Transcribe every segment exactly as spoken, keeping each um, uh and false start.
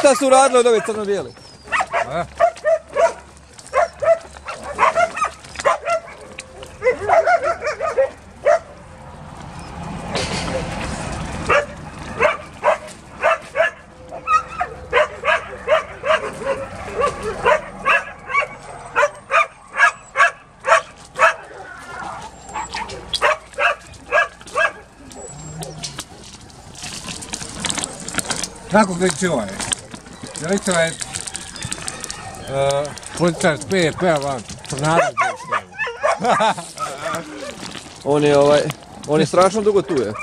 šta su radili od ove crno-bijeli? Kako kreće ovaj? Rekao je policajac P je peva tornado. On je ovaj, on je strašno dugo tu je.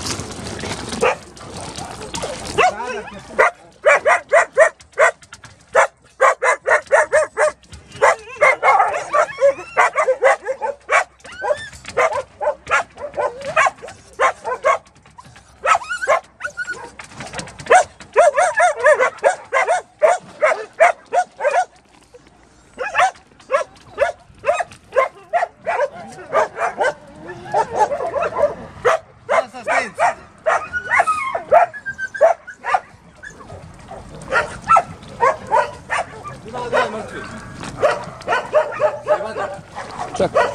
Čekaj.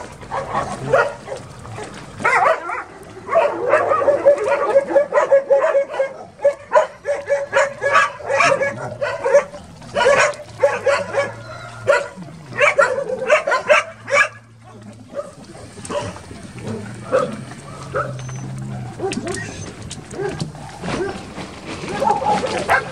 Thank you.